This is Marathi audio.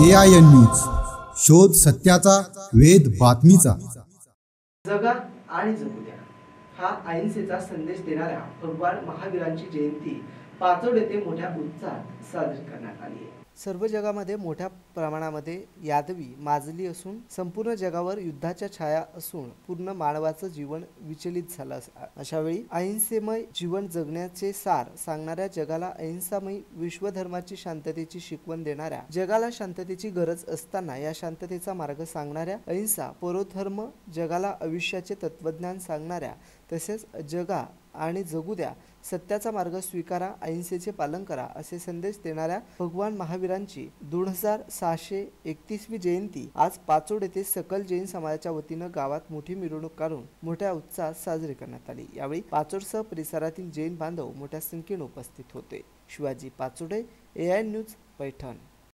AIN न्यूज, शोध सत्याचा, वेध बातमीचा। जगा आणि जगू द्या हा अहिंसेचा संदेश देणाऱ्या भगवान महावीरांची जयंती पाचोड येथे मोठ्या उत्साहात साजरी करण्यात आली आहे। सर्व जगामध्ये मोठ्या प्रमाणामध्ये यादवी माजली असून संपूर्ण जगावर युद्धाच्या छाया असून पूर्ण मानवाचं जीवन विचलित झालं। अशावेळी अहिंसेमय जीवन जगण्याचे सार सांगणाऱ्या, जगाला अहिंसामय विश्वधर्माची शांततेची शिकवण देणाऱ्या, जगाला शांततेची गरज असताना या शांततेचा मार्ग सांगणाऱ्या, अहिंसा परोधर्म, जगाला आयुष्याचे तत्वज्ञान सांगणाऱ्या, तसेच जगा आणि जगू द्या, सत्याचा मार्ग स्वीकारा, अहिंसेचे पालन करा असे संदेश देणाऱ्या भगवान महावीरांची 2631वी जयंती आज पाचोड येथे सकल जैन समाजाच्या वतीनं गावात मोठी मिरवणूक काढून मोठ्या उत्साहात साजरी करण्यात आली। यावेळी पाचोडसह परिसरातील जैन बांधव मोठ्या संख्येने उपस्थित होते। Shivaji Pachode, AIN news, Paithan.